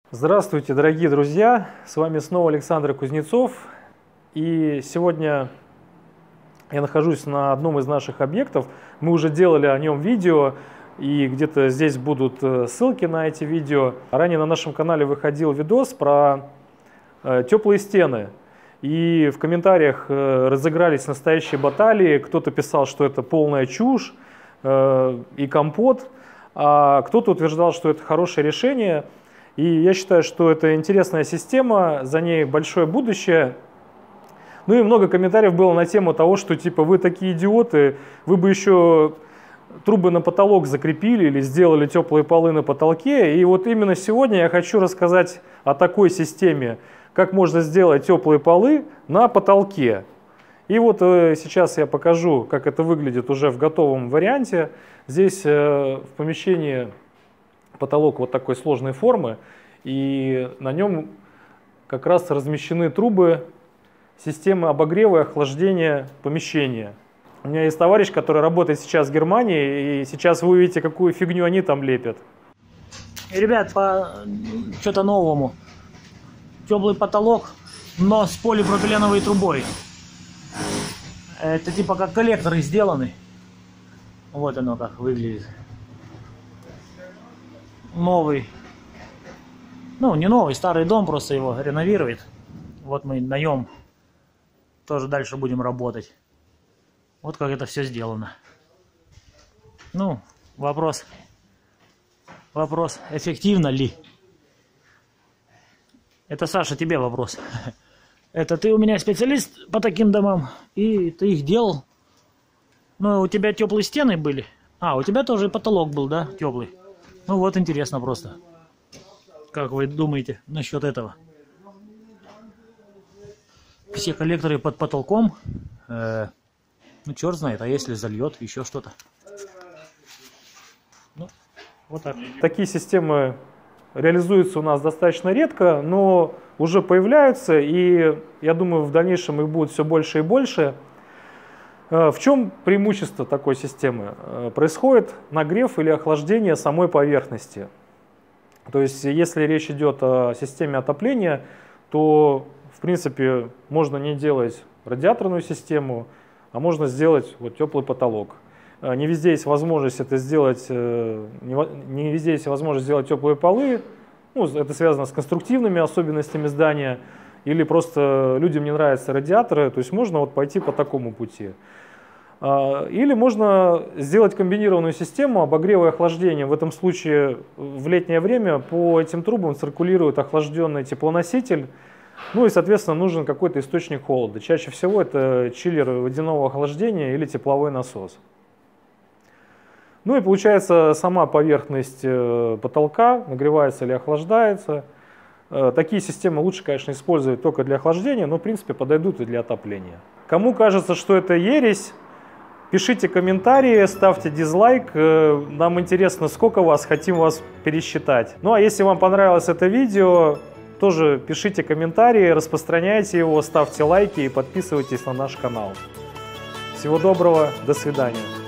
Здравствуйте, дорогие друзья! С вами снова Александр Кузнецов. И сегодня я нахожусь на одном из наших объектов. Мы уже делали о нем видео, и где-то здесь будут ссылки на эти видео. Ранее на нашем канале выходил видос про теплые стены. И в комментариях разыгрались настоящие баталии. Кто-то писал, что это полная чушь и компот, а кто-то утверждал, что это хорошее решение. И я считаю, что это интересная система, за ней большое будущее. Ну и много комментариев было на тему того, что типа вы такие идиоты, вы бы еще трубы на потолок закрепили или сделали теплые полы на потолке. И вот именно сегодня я хочу рассказать о такой системе, как можно сделать теплые полы на потолке. И вот сейчас я покажу, как это выглядит уже в готовом варианте. Здесь в помещении потолок вот такой сложной формы, и на нем как раз размещены трубы системы обогрева и охлаждения помещения. У меня есть товарищ, который работает сейчас в Германии, и сейчас вы увидите, какую фигню они там лепят. Ребят, по что-то новому. Теплый потолок, но с полипропиленовой трубой. Это типа как коллекторы сделаны. Вот оно как выглядит. Новый, ну не новый, старый дом, просто его реновирует. Вот мы наем, тоже дальше будем работать. Вот как это все сделано. Ну, вопрос, эффективно ли? Это, Саша, тебе вопрос. Это ты у меня специалист по таким домам, и ты их делал. Ну, у тебя теплые стены были. А, у тебя тоже потолок был, да, теплый? Ну вот интересно просто, как вы думаете насчет этого? Все коллекторы под потолком, ну черт знает, а если зальет еще что-то? Ну, вот так. Такие системы реализуются у нас достаточно редко, но уже появляются, и я думаю, в дальнейшем их будет все больше и больше. В чем преимущество такой системы? Происходит нагрев или охлаждение самой поверхности. То есть, если речь идет о системе отопления, то, в принципе, можно не делать радиаторную систему, а можно сделать вот теплый потолок. Не везде есть возможность это сделать, не везде есть возможность сделать теплые полы. Ну, это связано с конструктивными особенностями здания. Или просто людям не нравятся радиаторы, то есть можно вот пойти по такому пути. Или можно сделать комбинированную систему обогрева и охлаждения. В этом случае в летнее время по этим трубам циркулирует охлажденный теплоноситель. Ну и, соответственно, нужен какой-то источник холода. Чаще всего это чиллер водяного охлаждения или тепловой насос. Ну и получается, сама поверхность потолка нагревается или охлаждается. Такие системы лучше, конечно, использовать только для охлаждения, но в принципе подойдут и для отопления. Кому кажется, что это ересь, пишите комментарии, ставьте дизлайк. Нам интересно, сколько вас, хотим вас пересчитать. Ну а если вам понравилось это видео, тоже пишите комментарии, распространяйте его, ставьте лайки и подписывайтесь на наш канал. Всего доброго, до свидания.